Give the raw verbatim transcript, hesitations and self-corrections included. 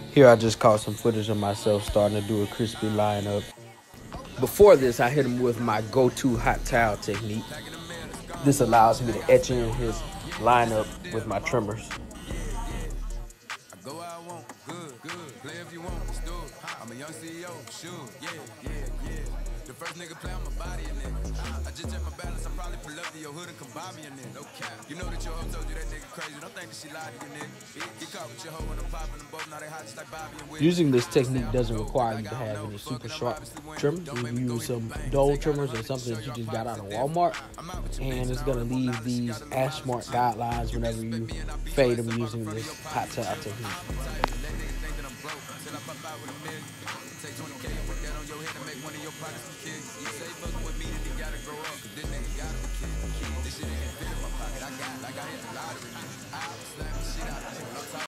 Here I just caught some footage of myself starting to do a crispy lineup. Before this, I hit him with my go-to hot towel technique. This allows me to etch in his lineup with my trimmers. Go where I want, good, good. Play if you want, let's do it. I'm a young C E O, sure, yeah, yeah, yeah. The first nigga play on my body and nigga. I just check my balance, I probably pull up to your hood and come buy me a nigga. No cap. You know that your hoe told you that nigga crazy. Don't think that she lied to you, nigga. Get caught with your hoe and I'm popping them both. Now they hot just like Bobby and Whitney. Using this technique doesn't require you to have any super sharp trimmers. You can use some dull trimmers or something that you just got out of Walmart, and it's gonna leave these Ash Smart guidelines whenever you fade them using this hot towel technique.